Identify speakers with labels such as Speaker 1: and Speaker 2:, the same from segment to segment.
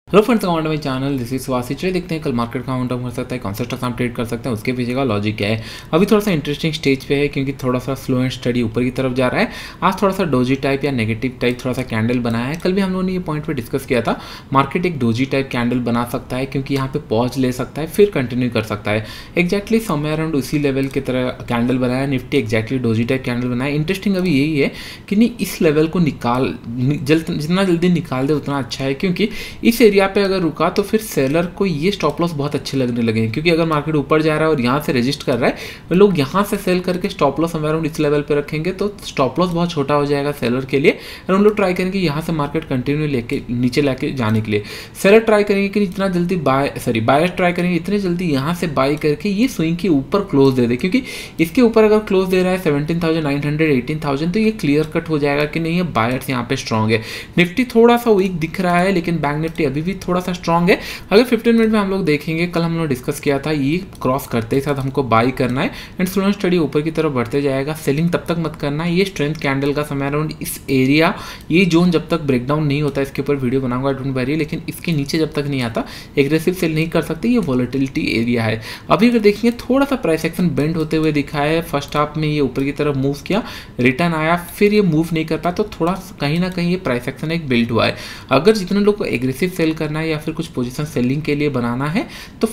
Speaker 1: Hello friends, welcome to my channel. This is Subhash. चलिए देखते हैं कल मार्केट का काउंट कर सकता है, कौन सा स्टॉक हम ट्रेड कर सकते हैं, उसके पीछे का लॉजिक क्या है। अभी थोड़ा सा इंटरेस्टिंग स्टेज पे है क्योंकि थोड़ा सा स्लो एंड स्टडी ऊपर की तरफ जा रहा है। आज थोड़ा सा डोजी टाइप या नेगेटिव टाइप थोड़ा सा कैंडल बनाया है। कल भी हम लोगों ने ये पॉइंट पे डिस्कस किया था, मार्केट एक डोजी टाइप कैंडल बना सकता है क्योंकि यहाँ पे पॉज ले सकता है, फिर कंटिन्यू कर सकता है। एक्जैक्टली समवेयर अराउंड उसी लेवल की तरह कैंडल बनाया। Nifty exactly doji type candle बनाया। इंटरेस्टिंग अभी यही है कि नहीं, इस लेवल को जितना जल्दी निकाल दे उतना अच्छा है, क्योंकि इस एरिया पे अगर रुका तो फिर सेलर को ये स्टॉप लॉस बहुत अच्छे लगने लगे हैं। क्योंकि अगर मार्केट ऊपर जा रहा है और यहाँ से रेजिस्ट कर रहा है, तो लोग यहाँ से सेल करके स्टॉप लॉस अराउंड इस लेवल पे रखेंगे तो स्टॉप लॉस बहुत छोटा हो जाएगा सेलर के लिए। और हम लोग ट्राई करेंगे यहाँ से मार्केट कंटिन्यू लेके नीचे लेके जाने के लिए। सेलर ट्राई करेंगे कि जितना जल्दी बायर्स ट्राई करेंगे इतने जल्दी यहाँ से बाय करके ये स्विंग के ऊपर क्लोज दे दे, क्योंकि इसके ऊपर अगर क्लोज दे रहा है 17,900 18,000 तो ये क्लियर कट हो जाएगा कि नहीं, ये बायर्स यहाँ पे स्ट्रॉन्ग है। निफ्टी थोड़ा सा वीक दिख रहा है, लेकिन बैंक निफ्टी अभी भी थोड़ा सा स्ट्रॉन्ग है। अगर 15 मिनट में हम लोग देखेंगे, कल हम लोग डिस्कस किया था ये क्रॉस करते ही साथ हमको बाई करना है एंड स्लो एंड स्टडी ऊपर की तरफ बढ़ते जाएगा। सेलिंग तब तक मत करना है। ये स्ट्रेंथ कैंडल का समय अराउंड इस एरिया, ये जोन जब तक ब्रेकडाउन नहीं होता, इसके ऊपर वीडियो बनाऊंगा, डोंट वरी, लेकिन इसके नीचे जब तक नहीं आता एग्रेसिव सेल नहीं कर सकते। ये वॉलेटिलिटी एरिया है। अभी अगर देखेंगे थोड़ा सा प्राइस एक्शन बेंड होते हुए दिखा है। फर्स्ट हाफ में ये ऊपर की तरफ मूव किया, रिटर्न आया, फिर ये मूव नहीं कर पाया, तो थोड़ा कहीं ना कहीं ये प्राइस एक्शन एक बिल्ड हुआ है। अगर जितने लोग को एग्रेसिव सेल करना है या फिर कुछ पोजीशन सेलिंग के लिए बनाना है तो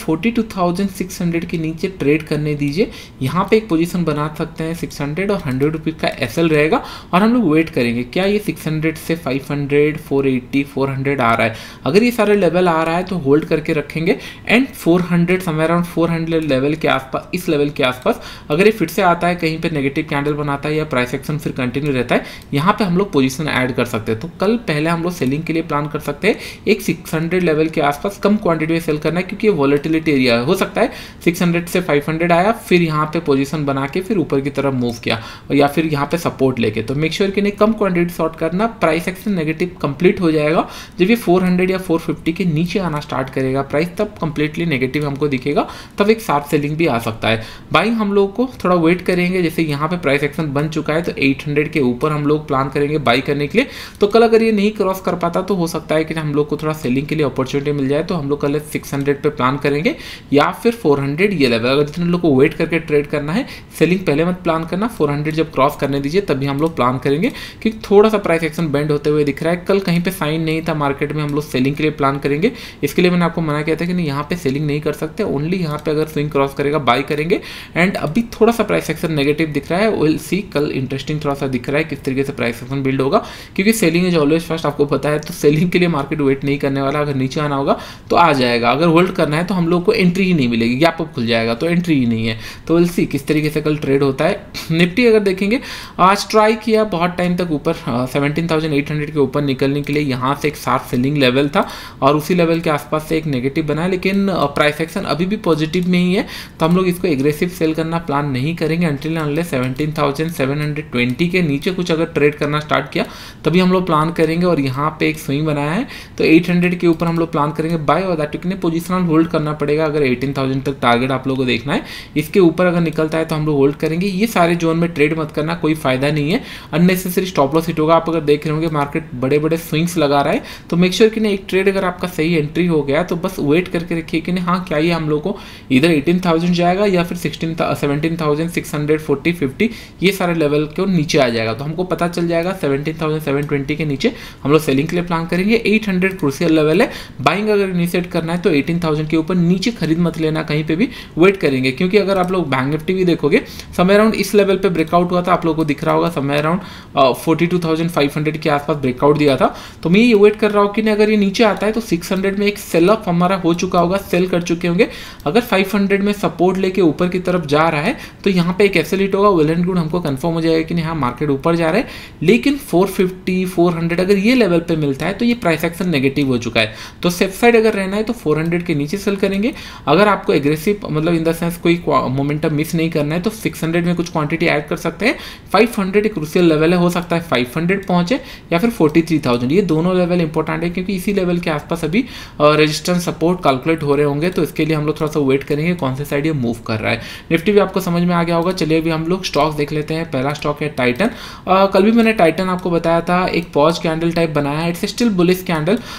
Speaker 1: 42,600 के नीचे ट्रेड करने दीजिए। यहाँ पे एक पोजीशन बना सकते हैं 600 और 100 रुपीज़ का एसएल रहेगा और हम लोग वेट करेंगे क्या ये 600 से 500 480 400 आ रहा है। अगर ये सारे लेवल आ रहा है तो होल्ड करके रखेंगे एंड 400 समवेयर अराउंड 400 लेवल के आसपास, इस लेवल के आसपास अगर ये फिर से आता है, कहीं पे नेगेटिव कैंडल बनाता है या प्राइस एक्शन फिर कंटिन्यू रहता है, यहाँ पे हम लोग पोजीशन ऐड कर सकते हैं। तो कल पहले हम लोग सेलिंग के लिए प्लान कर सकते हैं। एक 600 लेवल के आसपास कम क्वांटिटी में सेल करना है, क्योंकि ये वॉलेटिलिटी एरिया हो सकता है 600 से 500 आया, फिर यहाँ पे पोजीशन बना के फिर ऊपर की तरफ मूव किया और या फिर यहाँ पे सपोर्ट लेके, तो मेक श्योर कि नहीं कम क्वांटिटी शॉर्ट करना। प्राइस एक्शन नेगेटिव कंप्लीट हो जाएगा जब ये 400 या 450 के नीचे आना स्टार्ट करेगा प्राइस, तब कंप्लीटली नेगेटिव हमको दिखेगा, तब एक शार्प सेलिंग भी आ सकता है। बाइंग हम लोग को थोड़ा वेट करेंगे, जैसे यहाँ पे प्राइस एक्शन बन चुका है तो 800 के ऊपर हम लोग प्लान करेंगे बाई करने के लिए। तो कल अगर ये नहीं क्रॉस कर पाता तो हो सकता है कि हम लोग को थोड़ा सेलिंग के लिए अपॉर्चुनिटी मिल जाए, तो हम लोग कल 600 पे प्लान करेंगे या फिर 400 ये लेवल। अगर जितने लोग को वेट करके ट्रेड करना है, सेलिंग पहले मत प्लान करना, 400 जब क्रॉस करने दीजिए तभी हम लोग प्लान करेंगे, क्योंकि थोड़ा सा प्राइस एक्शन बेंड होते हुए दिख रहा है। कल कहीं पे साइन नहीं था मार्केट में, हम लोग सेलिंग के लिए प्लान करेंगे। इसके लिए मैंने आपको मना किया था कि नहीं, यहाँ पे सेलिंग नहीं कर सकते, ओनली यहाँ पे अगर स्विंग क्रॉस करेगा बाई करेंगे। एंड अभी थोड़ा सा प्राइस एक्शन नेगेटिव दिख रहा है, विल सी कल इंटरेस्टिंग थोड़ा सा दिख रहा है किस तरीके से प्राइस एक्शन बिल्ड होगा, क्योंकि सेलिंग इज ऑलवेज फर्स्ट, आपको पता है। तो सेलिंग के लिए मार्केट वेट नहीं करने वाला, अगर नीचे आना होगा तो आ जाएगा, अगर होल्ड करना है तो हम लोग को एंट्री ही नहीं मिलेगी, गैप अप खुल जाएगा तो एंट्री ही नहीं है। तो विल सी किस तरीके से कल ट्रेड होता है। निफ्टी अगर देखेंगे, आज ट्राई किया बहुत टाइम तक ऊपर 17,800 के ऊपर निकलने के लिए, यहाँ से एक शार्प सेलिंग लेवल था और उसी लेवल के आसपास से एक नेगेटिव बना, लेकिन प्राइस एक्शन अभी भी पॉजिटिव में ही है, तो हम लोग इसको एग्रेसिव सेल करना प्लान नहीं करेंगे अंटिल अनलेस 17,720 के नीचे कुछ अगर ट्रेड करना स्टार्ट किया तभी हम लोग प्लान करेंगे। और यहाँ पे एक स्विंग बनाया है तो 800 के ऊपर हम लोग प्लान करेंगे बाय, और दैट कितने पोजिशनल होल्ड करना पड़ेगा। अगर 18,000 तक टारगेट आप लोगों को देखना है, इसके ऊपर अगर निकलता है तो हम लोग होल्ड करेंगे। ये सारे जोन में ट्रेड मत करना, कोई फायदा नहीं है, अननेसेसरी स्टॉप लॉस हिट होगा। आप अगर देख रहे होंगे मार्केट बड़े बड़े स्विंग्स लगा रहा है, तो मेक श्योर कि नहीं एक ट्रेड अगर आपका सही एंट्री हो गया तो बस वेट करके रखिए कि नहीं, हाँ क्या ये हम लोग को इधर 18,000 जाएगा या फिर 17,640 50 ये सारे लेवल के नीचे आ जाएगा, तो हमको पता चल जाएगा 17,720 के नीचे हम लोग सेलिंग के लिए प्लान करेंगे। 800 क्रूशियल लेवल है, बाइंग अगर इनिशिएट करना है तो 18,000 के ऊपर नीचे खरीद मत लेना, कहीं पे भी वेट करेंगे। क्योंकि अगर आप लोग बैंक निफ्टी भी देखोगे समय अराउंड इस लेवल पे ब्रेकआउट हुआ था, आप लोगों को दिख रहा होगा समय अराउंड 42,500 के आसपास ब्रेकआउट दिया था। तो मैं ये वेट कर रहा हूँ कि अगर ये नीचे आता है तो 600 में एक सेल अप हमारा हो चुका होगा, सेल कर चुके होंगे। अगर 500 में सपोर्ट लेके ऊपर की तरफ जा रहा है तो यहाँ पे एक एसएल हिट होगा, वेल एंड गुड, हमको कंफर्म हो जाएगा कि नहीं हाँ मार्केट ऊपर जा रहा है। लेकिन 450 400 अगर ये लेवल पे मिलता है तो ये प्राइस एक्शन नेगेटिव हो चुका है, तो सेफ साइड अगर रहना है तो 400 के नीचे सेल करेंगे। अगर आपको एग्रेसिव मतलब इन द सेंस कोई मोमेंटम मिस नहीं करना है तो 600 में कुछ क्वांटिटी ऐड कर सकते हैं। 500 एक क्रूशियल लेवल है, हो सकता है 500 पहुंचे या फिर 43,000, ये दोनों लेवल इंपॉर्टेंट है, क्योंकि इसी लेवल के आसपास अभी रेजिस्टेंस सपोर्ट कैलकुलेट हो रहे होंगे। तो इसके लिए हम लोग थोड़ा सा वेट करेंगे कौन से साइड ये मूव कर रहा है। निफ्टी भी आपको समझ में आ गया होगा। चलिए अभी हम लोग स्टॉक्स देख लेते हैं। पहला स्टॉक है टाइटन। कल भी मैंने टाइटन आपको बताया था, एक पॉज कैंडल टाइप बनाया है, इट्स स्टिल बुलिश कैंडल और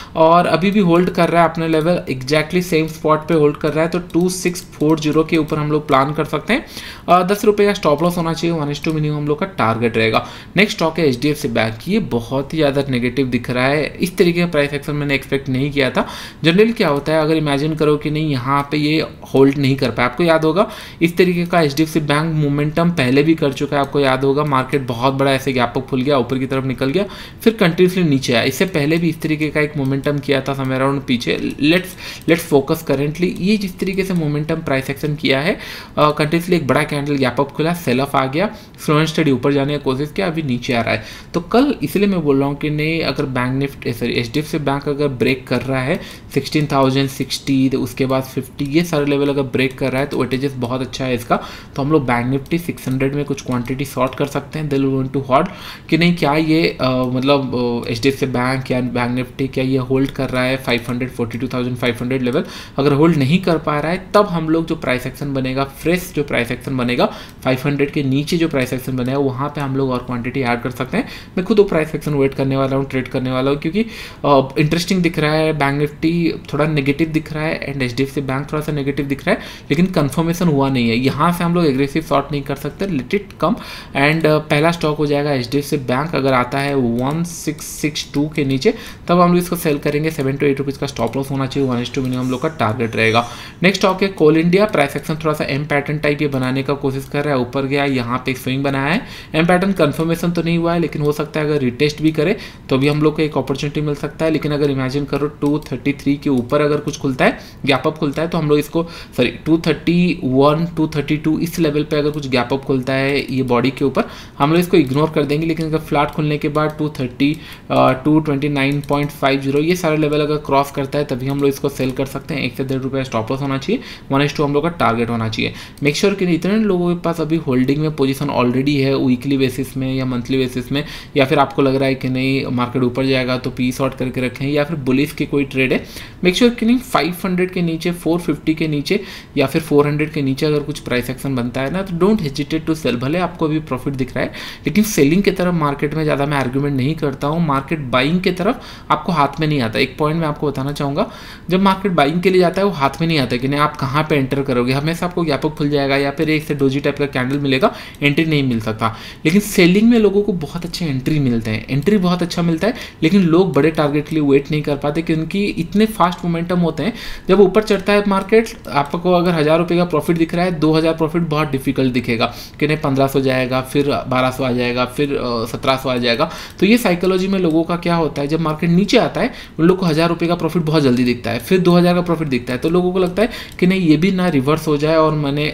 Speaker 1: और अभी भी होल्ड कर रहा है अपने लेवल एग्जैक्टली सेम स्पॉट पे होल्ड कर रहा है, तो 2640 के ऊपर हम लोग प्लान कर सकते हैं। 10 रुपये का स्टॉप लॉस होना चाहिए, 1:2 मिनिमम हम लोग का टारगेट रहेगा। नेक्स्ट स्टॉक है HDFC बैंक। ये बहुत ही ज़्यादा नेगेटिव दिख रहा है, इस तरीके का प्राइस एक्शन मैंने एक्सपेक्ट नहीं किया था। जनरली क्या होता है, अगर इमेजिन करो कि नहीं यहाँ पे ये होल्ड नहीं कर पाया, आपको याद होगा इस तरीके का HDFC बैंक मोमेंटम पहले भी कर चुका है, आपको याद होगा मार्केट बहुत बड़ा ऐसे गैप अप खुल गया, ऊपर की तरफ निकल गया, फिर कंटिन्यूसली नीचे आया। इससे पहले भी इस तरीके का एक मोमेंटम किया था समय अराउंड पीछे। लेट्स फोकस करेंटली ये जिस तरीके से मोमेंटम प्राइस एक्शन किया है, कंटिन्यूसली एक बड़ा कैंडल गैप अप खुला, सेल ऑफ आ गया, स्लो एंड स्टडी ऊपर जाने की कोशिश किया, अभी नीचे आ रहा है। तो कल इसलिए मैं बोल रहा हूँ कि नहीं, अगर bank Nifty sorry HDFC bank अगर ब्रेक कर रहा है 16,060, उसके बाद 50, ये सारे लेवल अगर ब्रेक कर रहा है तो वेटेजेस बहुत अच्छा है इसका। तो हम लोग बैंक निफ्टी 600 में कुछ क्वांटिटी शॉर्ट कर सकते हैं। दिल वांट टू हॉल्ड कि नहीं, क्या ये मतलब HDFC बैंक या बैंक निफ्टी क्या ये होल्ड कर रहा है 42,500 लेवल। अगर होल्ड नहीं कर पा रहा है तब हम लोग जो प्राइस एक्शन बनेगा, फ्रेश जो प्राइस एक्शन बनेगा 500 के नीचे जो प्राइस एक्शन बनेगा, वहाँ पे हम लोग और क्वांटिटी ऐड कर सकते हैं। मैं खुद वो प्राइस एक्शन वेट करने वाला हूँ, ट्रेड करने वाला हूँ, क्योंकि इंटरेस्टिंग दिख रहा है। बैंक निफ्टी थोड़ा नेगेटिव दिख रहा है एंड HDFC बैंक थोड़ा सा नेगेटिव दिख रहा है, लेकिन कंफर्मेशन हुआ नहीं है। यहाँ से हम लोग एग्रेसिव शॉर्ट नहीं कर सकते, लेट इट कम। एंड पहला स्टॉक हो जाएगा HDFC बैंक। अगर आता है 1662 के नीचे तब हम लोग इसको सेल करेंगे। 7 to 8 रुपीज़ का स्टॉप लॉस होना चाहिए, 1:2 मिनिमम हम लोग का टारगेट रहेगा। नेक्स्ट स्टॉक है कोल इंडिया। प्राइस एक्शन थोड़ा सा एम पैटर्न टाइप ये बनाने का कोशिश कर रहा है, ऊपर गया, यहाँ पे स्विंग बनाया है। एम पैटर्न कंफर्मेशन तो नहीं हुआ है, लेकिन हो सकता है अगर रिटेस्ट भी करे तो भी हम लोग को एक अपॉर्चुनिटी मिल सकता है। लेकिन अगर इमेजिन करो 233 के ऊपर अगर कुछ खुलता है, गैप अप खुलता है, तो हम लोग इसको 231 232 इस लेवल पे अगर कुछ गैप अप खुलता है ये बॉडी के ऊपर, हम लोग इसको इग्नोर कर देंगे। लेकिन अगर फ्लैट खुलने के बाद 230 229.50 ये सारे लेवल अगर क्रॉस करता है तभी हम लोग इसको सेल कर सकते हैं। 1 से 1.5 रुपये स्टॉप लॉस होना चाहिए, 1:2 हम लोग का टारगेट होना चाहिए। मेक श्योर कि इतने लोगों के पास अभी होल्डिंग में पोजीशन ऑलरेडी है, वीकली बेसिस में या मंथली बेसिस में, या फिर आपको लग रहा है कि नहीं मार्केट ऊपर जाएगा तो पी शॉर्ट करके रखें, या फिर बुलिश की कोई ट्रेड है। मेक श्योर कि नहीं 500 के नीचे, 450 के नीचे या फिर 400 के नीचे अगर कुछ प्राइस एक्शन बनता है ना, तो डोंट हेजिटेट टू सेल। भले आपको अभी प्रॉफिट दिख रहा है, लेकिन सेलिंग की तरफ मार्केट में ज़्यादा मैं आर्ग्यूमेंट नहीं करता हूँ। मार्केट बाइंग की तरफ आपको हाथ में नहीं आता। एक पॉइंट मैं आपको बताना चाहूँगा, जब मार्केट बाइंग के लिए जाता है वो हाथ में नहीं आता कि नहीं आप कहाँ पे एंटर करोगे। हमेशा आपको गैप अप खुल जाएगा या फिर एक से डोजी टाइप का कैंडल मिलेगा, एंट्री नहीं मिल सकता। लेकिन सेलिंग में लोगों को बहुत अच्छे एंट्री मिलते हैं, एंट्री बहुत अच्छा मिलता है, लेकिन लोग बड़े टारगेट के लिए वेट नहीं कर पाते क्योंकि इतने फास्ट मोमेंटम होते हैं। जब ऊपर चढ़ता है मार्केट, आपको अगर 1000 रुपये का प्रॉफिट दिख रहा है, 2000 प्रॉफिट बहुत डिफिकल्ट दिखेगा कि नहीं 1500 जाएगा, फिर 1200 आ जाएगा, फिर 1700 आ जाएगा। तो ये साइकोलॉजी में लोगों का क्या होता है, जब मार्केट नीचे आता है उन लोग को 1000 रुपये का प्रॉफिट बहुत जल्दी दिखता है, फिर 2000 का प्रॉफिट दिखता है, तो लोगों को लगता है कि नहीं ये भी ना रिवर्स हो जाए। और मैंने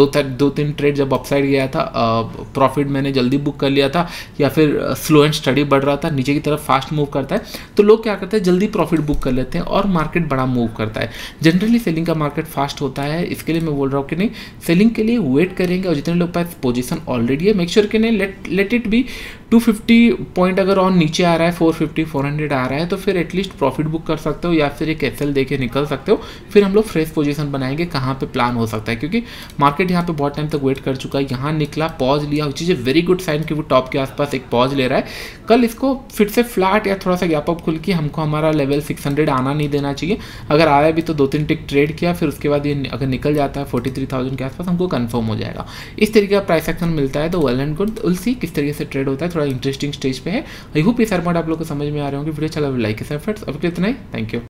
Speaker 1: 2-3 ट्रेड जब अपसाइड गया था, प्रॉफिट मैंने जल्दी बुक कर लिया था, या फिर स्लो एंड स्टडी बढ़ रहा था, नीचे की तरफ फास्ट मूव करता है, तो लोग क्या करते हैं जल्दी प्रॉफिट बुक कर लेते हैं और मार्केट बड़ा मूव करता है। जनरली सेलिंग का मार्केट फास्ट होता है, इसके लिए मैं बोल रहा हूँ कि नहीं सेलिंग के लिए वेट करेंगे। और जितने लोग पास पोजीशन ऑलरेडी है, मेक श्योर कि नहीं लेट इट बी 250 पॉइंट अगर और नीचे आ रहा है, 450 400 आ रहा है, तो फिर एटलीस्ट प्रॉफिट बुक कर सकते हो या फिर एक एसएल देके निकल सकते हो। फिर हम लोग फ्रेश पोजीशन बनाएंगे कहाँ पे प्लान हो सकता है, क्योंकि मार्केट यहाँ पे बहुत टाइम तक वेट कर चुका है। यहाँ निकला, पॉज लिया, which is a very good sign कि वो टॉप के आसपास एक पॉज ले रहा है। कल इसको फिर से फ्लैट या थोड़ा सा गैप अप खुल के हमको हमारा लेवल 600 आना नहीं देना चाहिए। अगर आया भी तो 2-3 टिक ट्रेड किया, फिर उसके बाद ये अगर निकल जाता है 43,000 के आसपास, हमको कंफर्म हो जाएगा। इस तरीके का प्राइस एक्शन मिलता है तो well and good. Will see किस तरीके से ट्रेड होता है, थोड़ा इंटरेस्टिंग स्टेज पे है। आई होप ये सारे पॉइंट आप लोग को समझ में आ रहे होंगे। वीडियो चला लाइक के साथ फ्रेंड्स, अब इतना ही, थैंक यू।